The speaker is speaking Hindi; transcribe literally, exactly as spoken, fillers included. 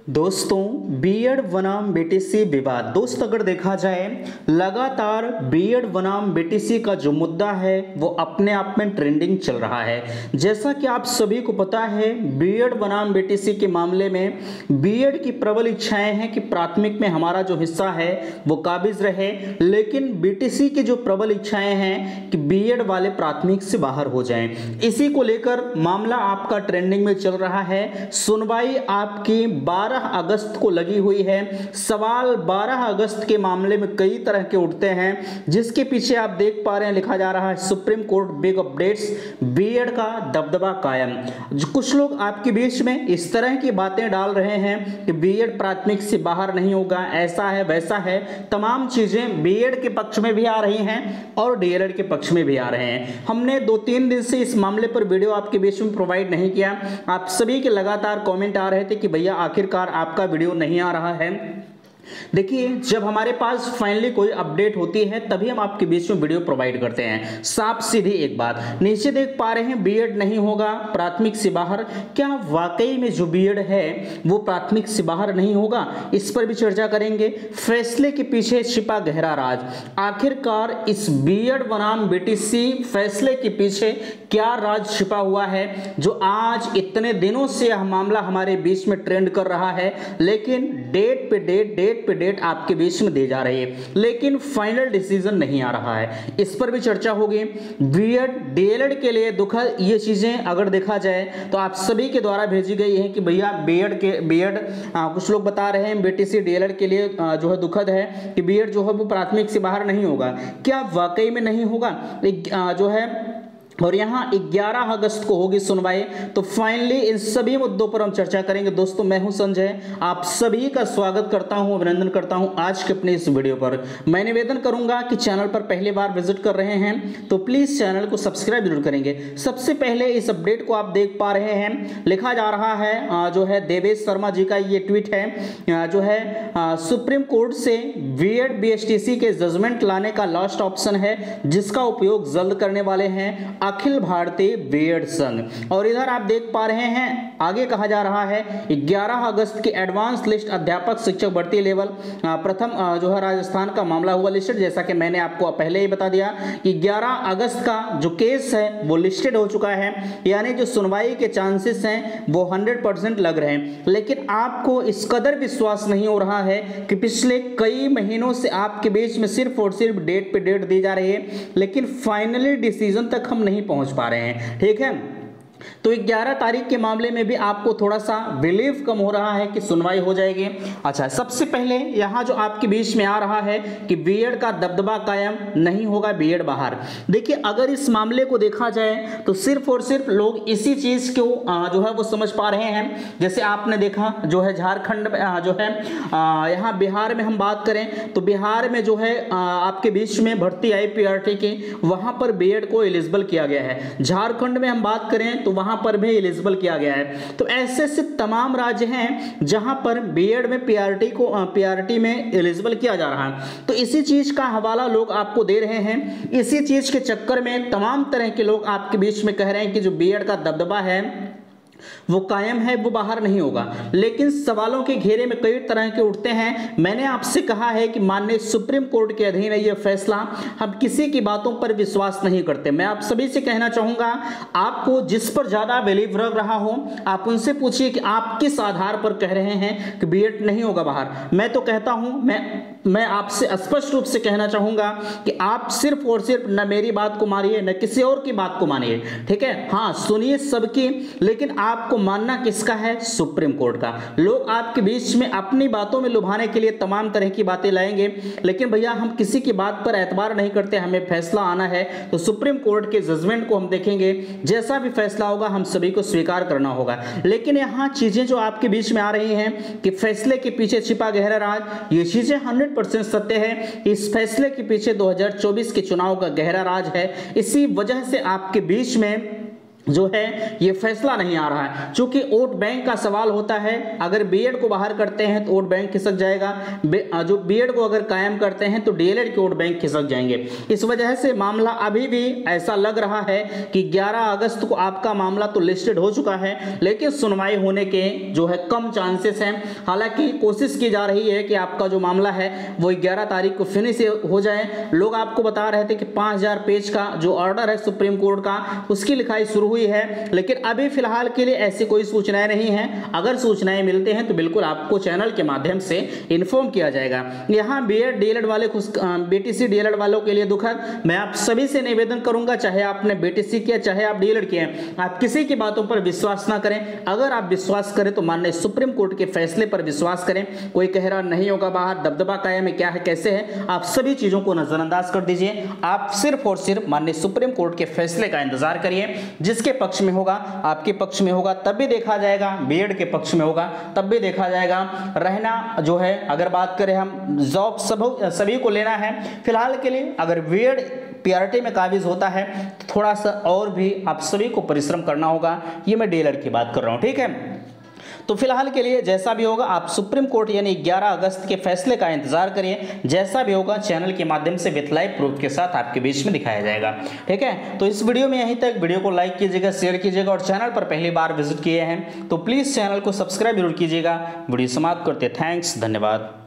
दोस्तों बीएड बनाम बीटीसी विवाद। दोस्त अगर देखा जाए लगातार बीएड बनाम बीटीसी का जो मुद्दा है वो अपने आप में ट्रेंडिंग चल रहा है। जैसा कि आप सभी को पता है बीएड बनाम बीटीसी के मामले में बीएड की प्रबल इच्छाएं हैं कि प्राथमिक में हमारा जो हिस्सा है वो काबिज रहे, लेकिन बीटीसी की जो प्रबल इच्छाएं हैं कि बीएड वाले प्राथमिक से बाहर हो जाएं। इसी को लेकर मामला आपका ट्रेंडिंग में चल रहा है। सुनवाई आपकी बारह अगस्त को लगी हुई है। सवाल बारह अगस्त के मामले में कई तरह के उठते हैं, जिसके पीछे आप देख पा रहे हैं लिखा जा रहा है supreme court big updates, BEd का दबदबा कायम। कुछ लोग आपके बीच में इस तरह की बातें डाल रहे हैं कि बीएड प्राथमिक से बाहर नहीं होगा, ऐसा है वैसा है। तमाम चीजें बीएड के पक्ष में भी आ रही हैं और डीएलएड के पक्ष में भी आ रहे हैं। हमने दो तीन दिन से इस मामले पर वीडियो आपके बीच में प्रोवाइड नहीं किया। आप सभी के लगातार कमेंट आ रहे थे कि भैया आखिरकार आपका वीडियो नहीं आ रहा है। देखिए, जब हमारे पास फाइनली कोई अपडेट होती है तभी हम आपके बीच में वीडियो प्रोवाइड करते हैं। साफ सीधी एक बात, नीचे देख पा रहे हैं बीएड नहीं होगा प्राथमिक से बाहर। क्या वाकई में जो बीएड है वो प्राथमिक से बाहर नहीं होगा? इस पर भी चर्चा करेंगे। फैसले के पीछे छिपा गहरा राज, आखिरकार इस बीएड बनाम बीटीसी फैसले के पीछे क्या राज छिपा हुआ है जो आज इतने दिनों से यह मामला हमारे बीच में ट्रेंड कर रहा है, लेकिन डेट पे डेट डेट पे डेट आपके बीच में दे जा रही है, लेकिन फाइनल डिसीजन नहीं आ रहा है। इस पर भी चर्चा होगी। बीएड डीएलएड के लिए दुखद ये चीजें अगर देखा जाए तो आप सभी के द्वारा भेजी गई है कि भैया बीएड के बीएड कुछ लोग बता रहे हैं बीटीसी डीएलएड के लिए आ, जो है दुखद है कि बीएड जो है वो प्राथमिक से बाहर नहीं होगा। क्या वाकई में नहीं होगा? आ, जो है और यहाँ ग्यारह अगस्त को होगी सुनवाई। तो फाइनली इन सभी मुद्दों पर हम चर्चा करेंगे। दोस्तों मैं हूं संजय, आप सभी का स्वागत करता हूं, अभिनंदन करता हूं आज के अपने इस वीडियो पर। मैं निवेदन करूंगा कि चैनल पर पहली बार विजिट कर रहे हैं तो प्लीज चैनल को सब्सक्राइब जरूर करेंगे। सबसे पहले इस अपडेट को आप देख पा रहे हैं, लिखा जा रहा है जो है देवेश शर्मा जी का ये ट्वीट है, जो है सुप्रीम कोर्ट से बीएड बीएचटीसी के जजमेंट लाने का लास्ट ऑप्शन है जिसका उपयोग जल्द करने वाले हैं अखिल भारतीय बीएड संघ। और इधर आप देख पा रहे हैं आगे कहा जा रहा है ग्यारह अगस्त की एडवांस लिस्ट अध्यापक शिक्षक भर्ती लेवल प्रथम जो है राजस्थान का मामला हुआ लिस्टेड। जैसा कि मैंने आपको पहले ही बता दिया कि ग्यारह अगस्त का जो केस है वो लिस्टेड हो चुका है, यानी जो सुनवाई के चांसेस हैं वो हंड्रेड परसेंट लग रहे हैं। लेकिन आपको इस कदर विश्वास नहीं हो रहा है कि पिछले कई महीनों से आपके बीच में सिर्फ और सिर्फ डेट पे डेट दी जा रही है, लेकिन फाइनली डिसीजन तक हम नहीं पहुंच पा रहे हैं। ठीक है, तो ग्यारह तारीख के मामले में भी आपको थोड़ा सा बिलीव कम हो रहा है कि सुनवाई हो जाएगी। अच्छा, सबसे पहले यहां जो आपके बीच में आ रहा है कि बीएड का दबदबा कायम, नहीं होगा बीएड बाहर। देखिए, अगर इस मामले को देखा जाए तो सिर्फ और सिर्फ लोग इसी चीज को जो है वो समझ पा रहे हैं। जैसे आपने देखा जो है झारखंड में जो है यहाँ बिहार में हम बात करें तो बिहार में जो है आपके बीच में भर्ती आई पीआरटी की, वहां पर बीएड को एलिजिबल किया गया है। झारखंड में हम बात करें तो वहां पर भी एलिजिबल किया गया है। तो ऐसे ऐसे तमाम राज्य हैं जहां पर बीएड में पीआरटी को पीआरटी में एलिजिबल किया जा रहा है। तो इसी चीज का हवाला लोग आपको दे रहे हैं। इसी चीज के चक्कर में तमाम तरह के लोग आपके बीच में कह रहे हैं कि जो बीएड का दबदबा है वो कायम है, वो बाहर नहीं होगा। लेकिन सवालों के घेरे में कई तरह के उठते हैं। मैंने आपसे कहा है कि माननीय सुप्रीम कोर्ट के अधीन है यह फैसला, हम किसी की बातों पर विश्वास नहीं करते। मैं आप सभी से कहना चाहूंगा, आपको जिस पर ज्यादा बिलीव रख रहा हो आप उनसे पूछिए कि आप किस आधार पर कह रहे हैं कि बीएड नहीं होगा बाहर। मैं तो कहता हूं, मैं मैं आपसे स्पष्ट रूप से कहना चाहूंगा कि आप सिर्फ और सिर्फ न मेरी बात को मानिए न किसी और की बात को मानिए। ठीक है, हाँ सुनिए सबकी, लेकिन आपको मानना किसका है? सुप्रीम कोर्ट का। लोग आपके बीच में अपनी बातों में लुभाने के लिए तमाम तरह की बातें लाएंगे, लेकिन भैया हम किसी की बात पर एतबार नहीं करते। हमें फैसला आना है तो सुप्रीम कोर्ट के जजमेंट को हम देखेंगे, जैसा भी फैसला होगा हम सभी को स्वीकार करना होगा। लेकिन यहाँ चीजें जो आपके बीच में आ रही हैं कि फैसले के पीछे छिपा गहरा राज, ये चीजें हंड्रेड परसेंट सत्य है। इस फैसले के पीछे दो हज़ार चौबीस के चुनाव का गहरा राज है। इसी वजह से आपके बीच में जो है ये फैसला नहीं आ रहा है, क्योंकि वोट बैंक का सवाल होता है। अगर बीएड को बाहर करते हैं तो वोट बैंक खिसक जाएगा, जो बीएड को अगर कायम करते हैं तो डीएलएड के वोट बैंक खिसक जाएंगे। इस वजह से मामला अभी भी ऐसा लग रहा है कि ग्यारह अगस्त को आपका मामला तो लिस्टेड हो चुका है, लेकिन सुनवाई होने के जो है कम चांसेस हैं। हालांकि कोशिश की जा रही है कि आपका जो मामला है वो ग्यारह तारीख को फिनिश हो जाए। लोग आपको बता रहे थे कि पाँच हजार पेज का जो ऑर्डर है सुप्रीम कोर्ट का, उसकी लिखाई शुरू हुई है, लेकिन अभी फिलहाल के लिए ऐसी कोई सूचनाएं नहीं हैं। अगर सूचनाएं मिलते हैं तो बिल्कुल आपको चैनल के माध्यम से इन्फॉर्म किया जाएगा। यहाँ बीएड डीएलएड वाले बीटीसी डीएलएड वालों के लिए दुखद। मैं आप सभी से निवेदन करूंगा, चाहे आपने बीटीसी किया चाहे आप डीएलएड किए, आप किसी की बातों पर विश्वास ना करें। अगर आप विश्वास करें तो माननीय सुप्रीम कोर्ट के फैसले पर विश्वास करें। कोई कह रहा नहीं होगा बाहर, दबदबा कायम है, क्या है कैसे है, आप सभी चीजों को नजरअंदाज कर दीजिए। आप सिर्फ और सिर्फ माननीय सुप्रीम कोर्ट के फैसले का इंतजार करिए। जिसके पक्ष में होगा, आपके पक्ष में होगा तब भी देखा जाएगा, बीएड के पक्ष में होगा तब भी देखा जाएगा। रहना जो है, अगर बात करें हम जॉब सब सभी को लेना है फिलहाल के लिए, अगर बीएड पीआरटी में काबिज होता है तो थोड़ा सा और भी आप सभी को परिश्रम करना होगा। ये मैं डीएलएड की बात कर रहा हूं, ठीक है। तो फिलहाल के लिए जैसा भी होगा आप सुप्रीम कोर्ट यानी ग्यारह अगस्त के फैसले का इंतजार करिए। जैसा भी होगा चैनल के माध्यम से विथ लाइव प्रूफ के साथ आपके बीच में दिखाया जाएगा, ठीक है। तो इस वीडियो में यहीं तक। वीडियो को लाइक कीजिएगा, शेयर कीजिएगा, और चैनल पर पहली बार विजिट किए हैं तो प्लीज चैनल को सब्सक्राइब जरूर कीजिएगा। वीडियो समाप्त करते, थैंक्स, धन्यवाद।